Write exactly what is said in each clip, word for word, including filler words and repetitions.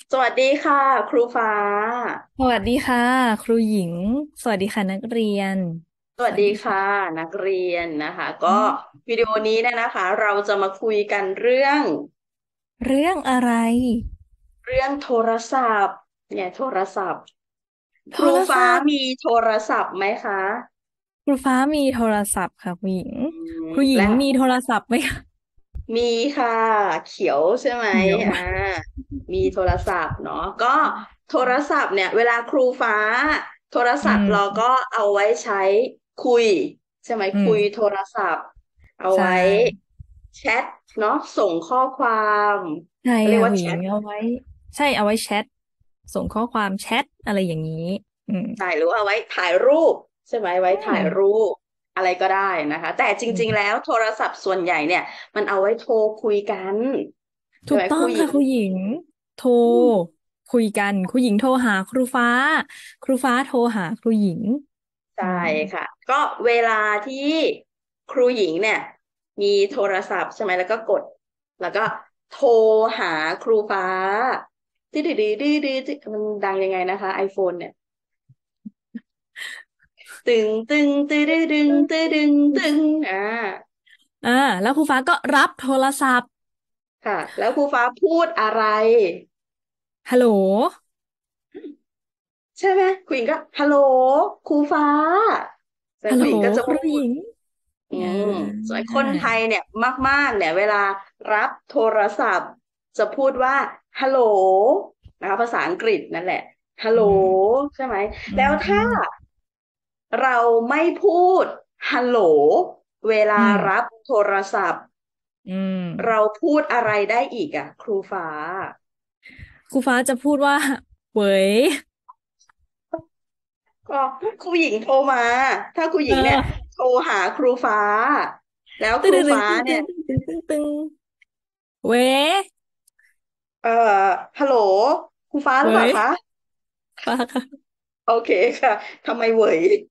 สวัสดีค่ะครูฟ้าสวัสดีค่ะครูหญิงสวัสดีค่ะนักเรียนสวัสวัสดีค่ะสดีค่ะนักเรียนนะคะก็อืมวิดีโอนี้เนี่ยนะคะเราจะมาคุยกันเรื่องเรื่องอะไรเรื่องโทรศัพท์เนี่ยโทรศัพท์โทครูรฟ้าศัพท์มีโทรศัพท์ไหมคะครูฟ้ามีโทรศัพท์ค่ะครูหญิงอืมครูหญิงและมีโทรศัพท์ไหมคะมีค่ะเขียวใช่ไหมเดี๋ยวอ่ามีโทรศัพท์เนาะก็โทรศัพท์เนี่ยเวลาครูฟ้าโทรอืศัพท์เรามก็เอาไว้ใช้คุยใช่ไหมอืมคุยโทรศัพท์เอาใช่ไว้แชทเนาะส่งข้อความใช่เขาเรียกค่ะครูหญิว่าแชทงเอาไว้ใช่เอาไว้แชทส่งข้อความแชทอะไรอย่างนี้อืมใช่หรือว่าเอาไว้ถ่ายรูปใช่ไหมไว้อืถ่ายรูมปอะไรก็ได้นะคะแต่จริงๆแล้อืมวโทรศัพท์ส่วนใหญ่เนี่ยมันเอาไว้โทรคุยกันใช่ถูไหมครูหญิงกต้องค่ะครูหญิงโทรอืมคุยกันครูหญิงโทรหาครูฟ้าครูฟ้าโทรหาครูหญิงอืใช่มค่ะก็เวลาที่ครูหญิงเนี่ยมีโทรศัพท์ใช่ไหมแล้วก็กดแล้วก็โทรหาครูฟ้าดื้อดื้อดื้อดื้อดื้อมันดังยังไงนะคะไอโฟนเนี่ยตึงตึงตึงดึงดึงตึงดึงตึงอ่าอ่าแล้วครูฟ้าก็รับโทรศัพท์ค่ะแล้วครูฟ้าพูดอะไรฮัลโหลใช่ไหมครูหญิงก็ฮัลโหลครูฟ้าแต่ฮัลโหลครูหญิงก็จะพูดครูหญิงอือ่มส่วนาคนไทยเนี่ยมากๆเนี่ยเวลารับโทรศัพท์จะพูดว่าฮัลโหลนะคะภาษาอังกฤษนั่นแหละฮัลโหลอืมใช่ไหมอืแล้วถ้ามเราไม่พูดฮัลโหลเวลาอืมรับโทรศัพท์อืมเราพูดอะไรได้อีกอ่ะครูฟ้าครูฟ้าจะพูดว่าเหวยก็ครูหญิงโทรมาถ้าครูหเญิงเนี่ยออโทรหาครูฟ้าแล้วคตึ้งตึ้งรูฟ้าเนี่ยตึ้งตึ้งตึ้งตึ้งเหวยเอ่อฮัลโหลครูฟ้าหเหวยรือเปล่าคะฟ้าค่ะโอเคค่ะทำไมเหวย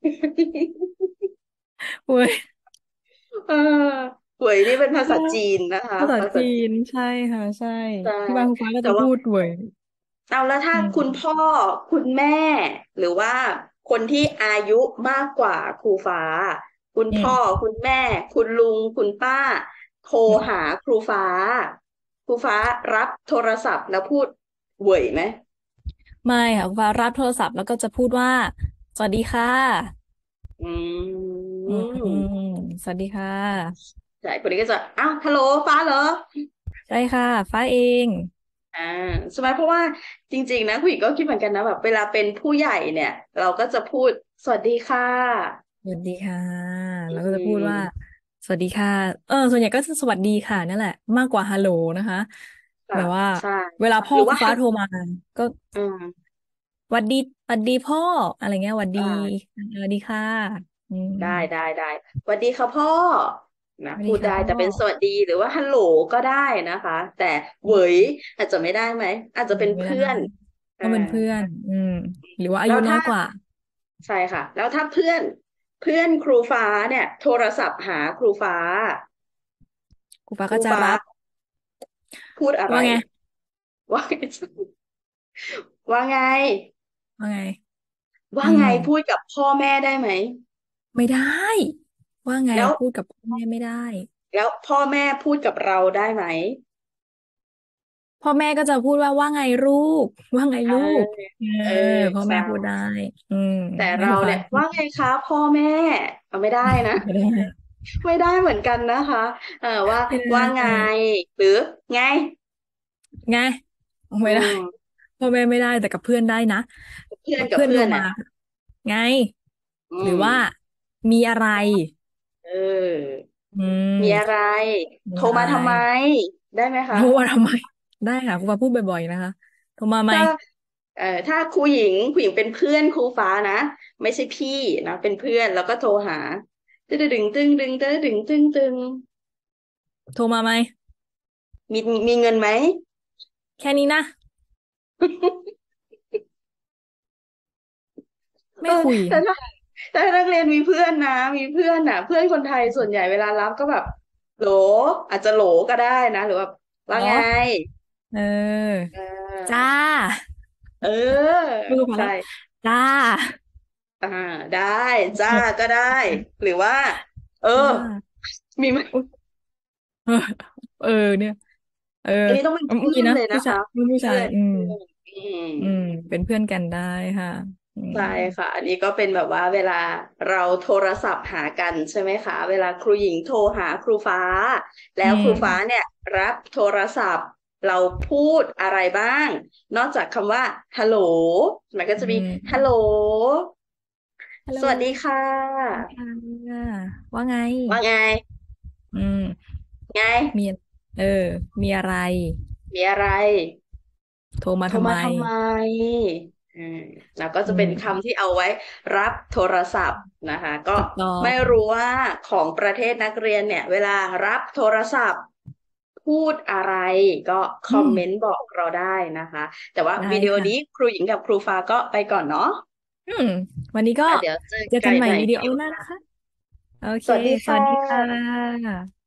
เหวยเออเหวยนี่เป็นภาษาจีนนะคะภาษาจีภาษาจีนนใช่ค่ะใช่ใช่ที่บ้านครูฟ้าก็จะแต่ว่าพูดเหวยเอาแล้วถ้าอืคุณมพ่อคุณแม่หรือว่าคนที่อายุมากกว่าครูฟ้าคุณพ่ออืมคุณแม่คุณลุงคุณป้าโทรอืหามครูฟ้าครูฟ้ารับโทรศัพท์แล้วพูดเหวยไหมไม่ค่ะครูฟ้ารับโทรศัพท์แล้วก็จะพูดว่าสวัสดีค่ะอือืมอืมมสวัสดีค่ะใช่คนนี้ก็จะอ้าวฮัลโหลฟ้าเหรอใช่ค่ะฟ้าเองอ่าใช่ไหมเพราะว่าจริงๆนะผู้หญิงก็คิดเหมือนกันนะแบบเวลาเป็นผู้ใหญ่เนี่ยเราก็จะพูดสวัสดีค่ะสวัสดีค่ะอืแล้วก็จะพูดว่ามสวัสดีค่ะเออส่วนใหญ่ก็จะสวัสดีค่ะนั่นแหละมากกว่าฮัลโหลนะคะค่ะแบบว่าใช่เวลาพ่อครูหรือว่าฟ้าโทรมาก็อืมสวัสดีสวัสดีพ่ออะไรเงี้ยสวัสดีอ่าสวัสดีค่ะอืมได้ได้ได้สวัสดีค่ะพ่อนะสวัสพูดได้ดีค่ะพ่อแต่เป็นสวัสดีหรือว่าฮัลโหลก็ได้นะคะแต่เหวยอาจจะไม่ได้ไหมอาจจะเป็นไม่ได้เพื่อนอ่าต้องเป็นเพื่อนอืมหรือว่าอาแล้วถ้ายุน้อยกว่าใช่ค่ะแล้วถ้าเพื่อนเพื่อนครูฟ้าเนี่ยโทรศัพท์หาครูฟ้าครูฟ้าครูฟ้าก็จะรับพูดอะไรว่าไงว่าไงว่าไงว่าไงว่าอืไงมพูดกับพ่อแม่ได้ไหมไม่ได้ว่าไงแล้วพูดกับพ่อแม่ไม่ได้แล้วพ่อแม่พูดกับเราได้ไหมพ่อแม่ก็จะพูดว่าว่าไงลูกว่าไงเออลูกเออเออพ่อแม่ใช่พูดได้อืมแต่ให้ครูฟ้าเราเนี่ยว่าไงคะพ่อแม่เอาไม่ได้นะไม่ได้ไม่ได้เหมือนกันนะคะเออว่าไม่ว่าไงได้หรือไงไงอืไม่ได้มพ่อแม่ไม่ได้แต่กับเพื่อนได้นะเพื่อนกับเพื่อนโทรมาเพื่อนอ่ะไงอืหรือว่ามมีอะไรเอออืมีอะไรมโทมีอะไรรมาทำไมได้ไหมคะโทรมาทำไมได้ค่ะครูฟ้าพูดบ่อยๆนะคะโทรมาไหมถ้าเอ่อถ้าครูหญิงครูหญิงเป็นเพื่อนครูฟ้านะไม่ใช่พี่นะเป็นเพื่อนแล้วก็โทรหาตึ้งดึงตึ้งดึงตึ้งดึงตึ้งตึงโทรมาไหมมีมีเงินไหมแค่นี้นะเออไม่คุยแต่ถ้าแต่ถ้านักเรียนมีเพื่อนนะมีเพื่อนน่ะเพื่อนคนไทยส่วนใหญ่เวลารับก็แบบโหลอาจจะโหลก็ได้นะหรือว่าว่าเหรอไงเออเออจ้าเออพูดมาใช่แล้วจ้าอ่าได้จ้าก็ได้หรือว่าเออจ้ามีไหมอุ๊ยเออเออเนี่ยเอออันนี้ต้องเป็นเมื่อกี้เพื่อนนะผู้ชายเลยนะคะผู้ชาเพื่อนยอืมเพื่อนอืมอืมเป็นเพื่อนกันได้ค่ะอืมใช่ค่ะอันนี้ก็เป็นแบบว่าเวลาเราโทรศัพท์หากันใช่ไหมคะเวลาครูหญิงโทรหาครูฟ้าแล้อืวครูฟ้ามเนี่ยรับโทรศัพท์เราพูดอะไรบ้างนอกจากคำว่าฮัลโหลมันก็อืจะมีฮัลโหลมฮัลโหลสวัสดีค่สวัสดีะค่ะว่าไงว่าไงอืมไงมีเออมีอะไรมีอะไรโทรมาโทรทำไมมาทำไมอืมแล้วก็อืจะเป็นคำมที่เอาไว้รับโทรศัพท์นะคะก็ถูกต้อไม่งรู้ว่าของประเทศนักเรียนเนี่ยเวลารับโทรศัพท์ พูดอะไรก็คอืมอมเมนต์บอกเราได้นะคะแต่ว่าได้วิดีโอนี้ค่ะครูหญิงกับครูฟ้าก็ไปก่อนเนาะอืมวันนี้ก็แล้วเดี๋ยวเจอเจอกันใหม่กันใหม่วิดีโอวิดีโอหน้าหน้านะคะโอเคสวัสดีค่สวัสดีค่ะะ